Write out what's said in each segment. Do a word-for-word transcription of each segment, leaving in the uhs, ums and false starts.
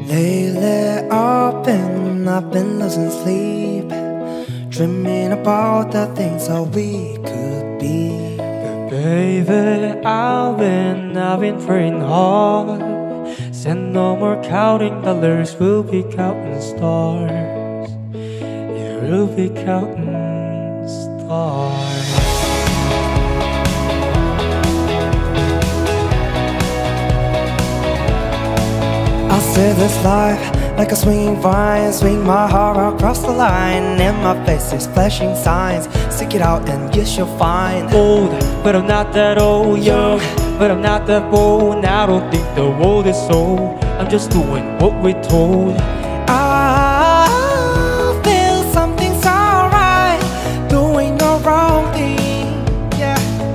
Lately I've been, I've been losing sleep, dreaming about the things that we could be. But baby, I've been, I've been praying hard. Said no more counting dollars, we'll be counting stars. Yeah, we'll be counting stars. I see this life like a swinging vine, swing my heart across the line, and my face is flashing signs. Stick it out and yes, you'll find. Old, but I'm not that old. Young, but I'm not that bold. And I don't think the world is sold. I'm just doing what we're told. I feel something's alright, doing the wrong thing. Yeah,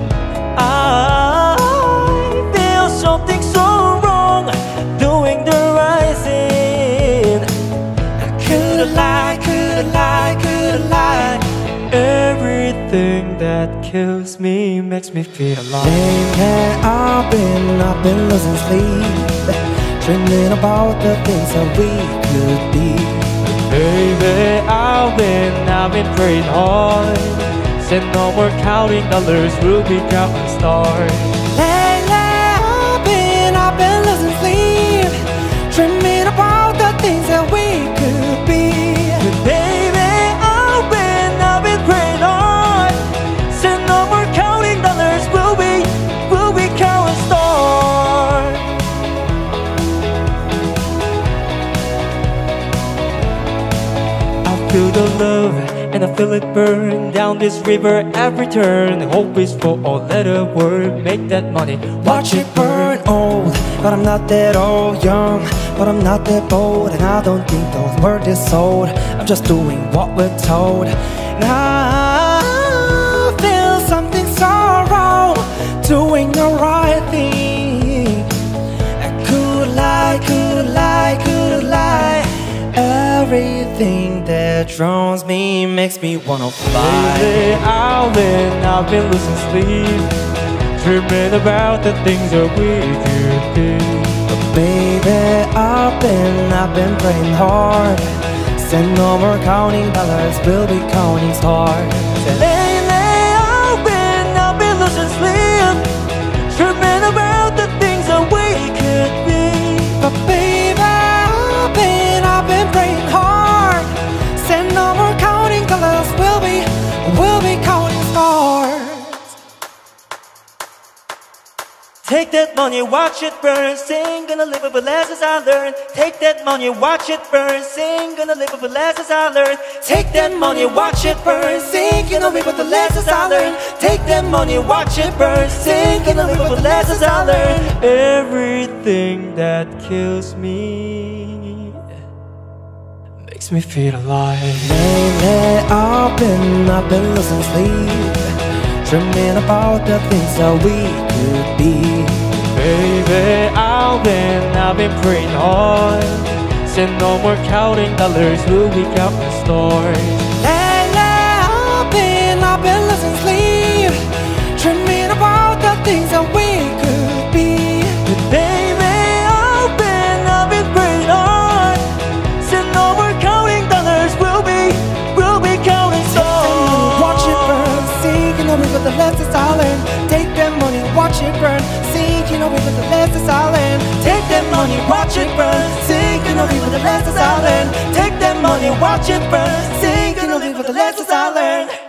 I feel something so wrong, doing the right thing. I could've lied, could've lied, could've lied. Everything that kills me makes me feel alive. Lately I've been, I've been losing sleep, dreaming about the things that we could be. Baby, I've been, I've been praying hard. Said no more counting dollars, we'll be counting stars. Lately I've been, I've been losing sleep, dreaming about the things that we could be. But baby, I've been, I've been praying hard. Said no more counting dollars, we'll be, we'll be counting stars. I feel the love and I feel it burn down this river every turn. Hope is for all letter word, make that money, Watch it burn. Old, but I'm not that old. Young, but I'm not that bold. And I don't think those words is sold. I'm just doing what we're told. And I feel something so wrong, doing the right thing. I could lie, could lie, could lie. Everything that drowns me makes me wanna fly. Lately I've been, I've been losing sleep, dreaming about the things that we could be. But baby, I've been, I've been praying hard. Said no more counting dollars, we'll be counting stars. Lately I've been, I've been losing sleep, dreaming about the things that we could be. But baby, I've been, I've been praying hard. Said no more counting dollars, we'll be, we'll be counting stars. Take that money, watch it burn, sing, gonna live with the lessons I learned. Take that money, watch it burn, sing, gonna live with the lessons I learned. Take that money, watch it burn, sing, gonna live with the lessons I learned. Take that money, watch it burn, sing, gonna live with the lessons I learned. Everything that kills me makes me feel alive. Lately I've been, I've been losing sleep, dreaming about the things that we could be. Baby, I've been, I've been praying hard. Said no more counting dollars, we'll be counting stars. Lately I've been, I've been losing sleep, dreaming about the things that we could be. But baby, I've been, I've been praying hard. Said no more counting dollars, we'll be, we'll be counting stars. Watch it burn, sing, you know we got the lessons I learned. Take that money, watch it burn, sing, you know we got the lessons I learned. Take that money, watch it burn, sing, you know we got the lessons I learned. Take that money, watch it burn, sing, you know we got the lessons I learned.